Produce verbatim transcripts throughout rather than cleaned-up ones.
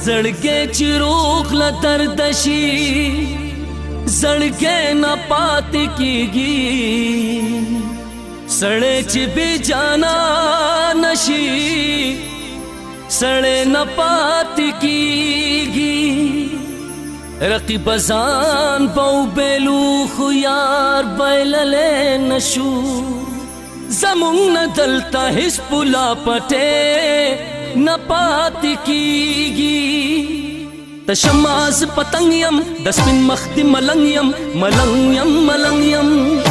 زړګې چې روغ له دردشي زړګې نه پاتې کیږي سړی چې بې جانا نشي سړی نه پاتې کیږي رقیب ځان په وبېلو خو یار بایللی نشو زمونږ نه دلته هېڅ پوله پټې نه پاتې کیږي تشماز پتنګ یم د سپین مخ د ملنګ یم ملنګ یم ملنګ یم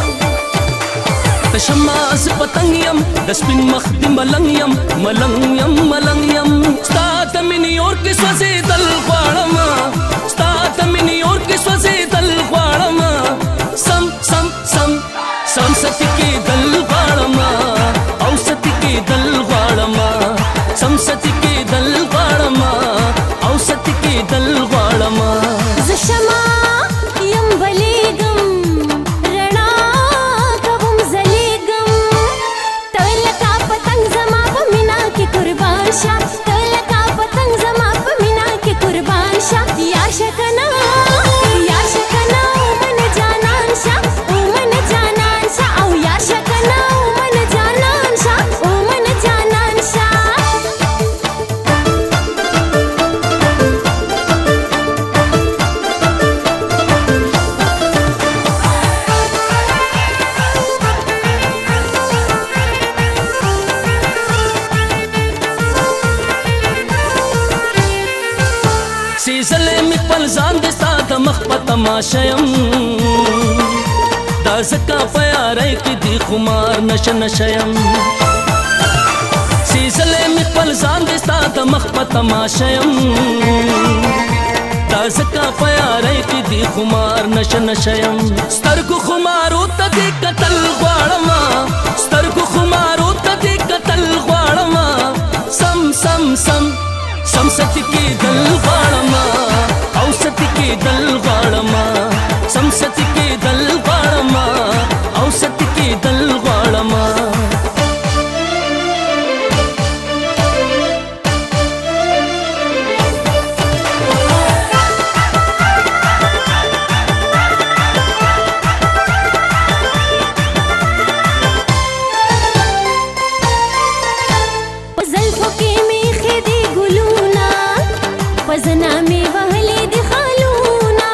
تشماز پتنګ یم د سپین مخ د ملنګ یم ملنګ یم ملنګ یم ستا د مینې اور کې سوځېدل غواړم ستا د مینې اور کې سوځېدل غواړم سم سم سم سم ستې کېدل غواړم او ستې کېدل غواړم سم ستې کېدل غواړم او ستې کېدل غواړم زه شمع یم بلیږم رڼا کوم ځلیږم ته لکه پتنګ زما په مینا کې قربان شه ته لکه پتنګ زما په مینا کې قربان شه یار شه کنه یار شه کنه من جانان شه او من جانان شه او یار شه کنه من جانان شه او من جانان شه سیزلې مې خپل ځان د ستا د مخ په تماشه یم دا ځکه په یارۍ کې د خمار نشه نشه یم سیزلې مې خپل ځان د ستا د مخ په تماشه یم دا ځکه په یارۍ کې د خمار نشه نشه یم سترګو خمارو ته دې کتل غواړم سترګو خمارو ته دې کتل غواړم سم سم سم سم ستې کېدل غواړم او ستې کېدل غواړم سم ستې کېدل غواړم او ستې کېدل غواړم زنا می وهلې د خالونه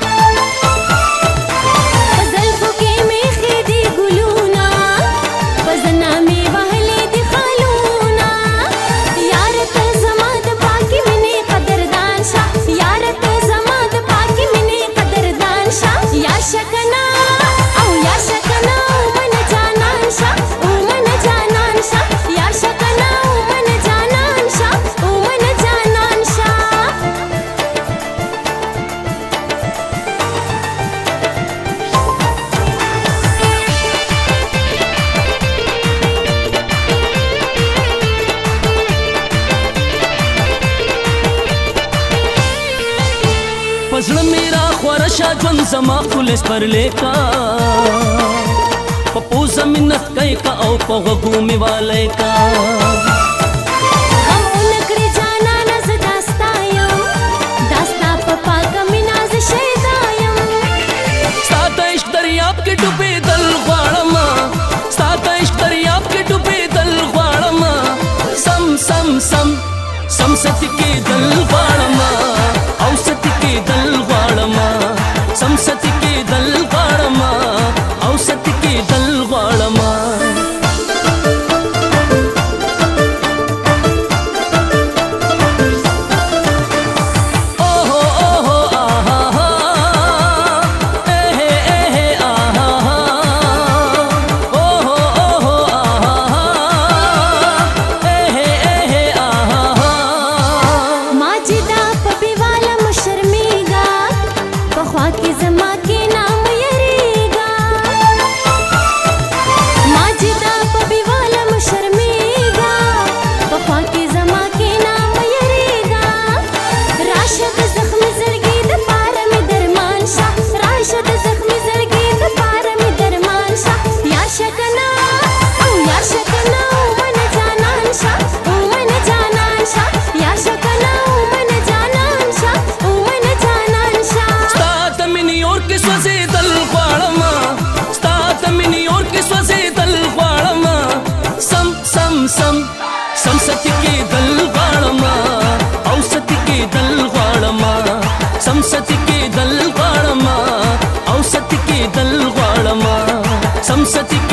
په زلفو کې مې خې د ګلونه په زنا می وهلې د خالونه یار ته زما د پاکي مینې قدردان شه یار ته زما د پاکي مینې قدردان شه یا شکنا او یا شکنا من جانان شه او من جانان شه یا شکنا من جانان شه او من جانان شه پزړه میرا خورشا ژوند زما پولیس پر لیکا په پوزه منت کوي کا او په غوږو مې والی کا غم ونکړې جانانه زه داستا یم داستا په پاکه مینا زه شیدا یم ستا د عشق دریاب کې ډوبېدل غواړم ستا د عشق دریاب کې ډوبېدل غواړم سم سم سم سم ستې کېدل غواړم او ستې کېدل غواړم سم ستې کېدل غواړم او ستې کېدل غواړم ماجدا په بیواله مشرمیږه کې دل غواړما سمست کې دل غواړما او ست کې دل غواړما سمست